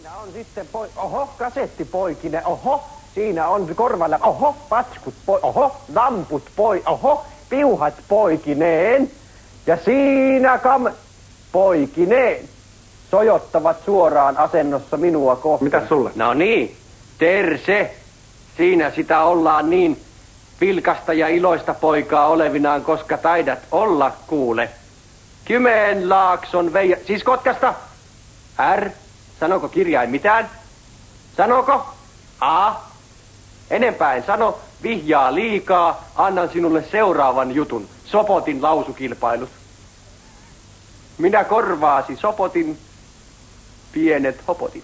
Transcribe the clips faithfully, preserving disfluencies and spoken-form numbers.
Siinä on sitten poi... Oho, kasettipoikinen, oho. Siinä on korvalla, oho, patskut poi, oho, lamput poi, oho, piuhat poikineen. Ja siinä kam... poikineen. Sojottavat suoraan asennossa minua kohtaan. Mitä sulle? No niin, terse. Siinä sitä ollaan niin vilkasta ja iloista poikaa olevinaan, koska taidat olla kuule. Kymenlaakson Veija... Siis Kotkasta. R. Sanoko kirjain mitään? Sanoko? A. Enempää en sano. Vihjaa liikaa. Annan sinulle seuraavan jutun. Sopotin lausukilpailut. Minä korvaasi Sopotin pienet hopotit.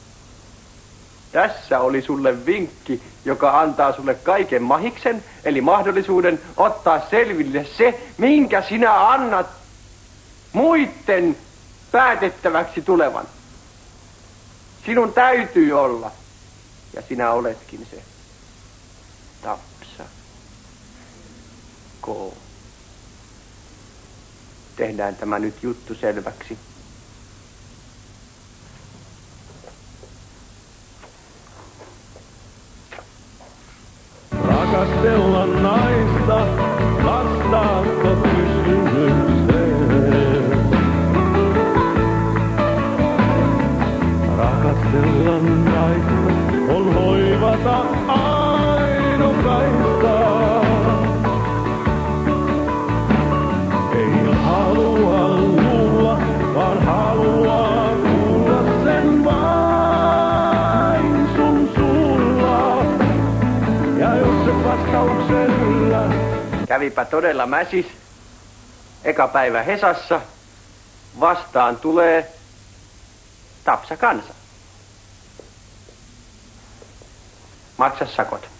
Tässä oli sulle vinkki, joka antaa sulle kaiken mahiksen, eli mahdollisuuden ottaa selville se, minkä sinä annat muitten päätettäväksi tulevan. Sinun täytyy olla, ja sinä oletkin se. Tapsa. K. Tehdään tämä nyt juttu selväksi. Rakastella naista, vastaatko kysymykseen? Rakastella naista on hoivata ainokaista. Ei halua luulla, vaan haluaa kuulla sen vain sun suulla. Ja jos se vastauksella... Kävipä todella mäsis. Eka päivä Hesassa. Vastaan tulee Tapsa Kansa. Maksa sakot.